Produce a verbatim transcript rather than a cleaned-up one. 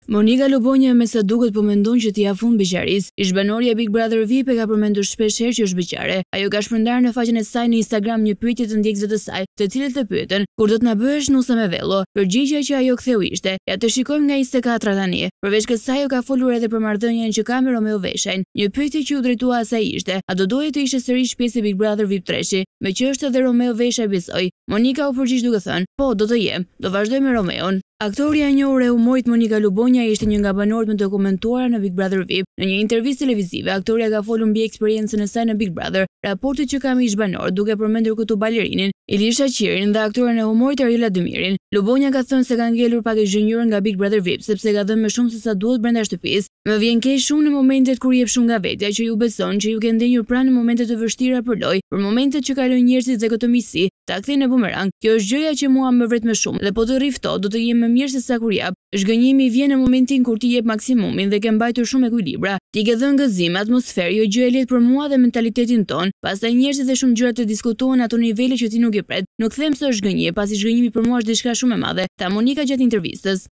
Monika Lubonja me sa duket po mendon që t'i afund biqaris. Ish-banorja e Big Brother V I P e ka përmendur shpesh herë që është biqare. Ajo ka shpërndarë në faqen e saj në Instagram një pyetje të ndjekësve të saj, të cilët e pyetën: "Kur do të na bëhesh nuse me vello?" Përgjigjja që ajo ktheu ishte: "Ja të shikojmë nga njëzet e katra tani." Përveç kësaj ajo ka folur edhe për marrëdhënien që ka me Romeo Veshajn. Një pyetje që u drejtua asaj ishte: "A do doje të ishe sërish pjesë e Big Brother V I P treshi?" Me që është edhe Romeo Veshaj besoj, Monika u përgjigj duke thënë: "Po, do të jem, do vazhdoj me Romeon." Aktoria e njohur e humorit Monika Lubonja ishte një nga banorët më të komentuara në Big Brother V I P. Në një intervistë televizive, aktoria ka folur mbi eksperiencën e saj në Big Brother, raportet që ka me ish-banor, duke përmendur këtu balerinin Ilir Shaqirin dhe aktoren e humorit Ariela Dymirin. Lubonja ka thënë se ka ngelur pak e zhgënjur nga Big Brother V I P sepse ka dhënë më shumë se sa duhet brenda shtëpisë. "Më vjen keq shumë në momentet kur jep shumë nga vetja që ju beson që ju ke ndenjur pranë në momente të vështira për lojë, për momentet që kalojnë njerëzit dhe këtë miqësi, ta kthejnë në bumerang. Kjo është gjëja që mua më vret më shumë dhe po të rri ftohtë do të jem më mirë se sa kur jap. Zhgënjimi vjen në momentin kur ti jep maksimumin dhe ke mbajtur shumë ekuilibra. Ti ke dhënë gëzim, atmosferë, jo gjë e lehtë për mua dhe mentalitetin ton. Pastaj njerëzit dhe shumë gjëra të diskutohen ato nivele që ti nuk e pret. Nuk them se është zhgënjim, pasi zhgënjimi për mua është diçka shumë e madhe", tha Monika gjatë intervistës.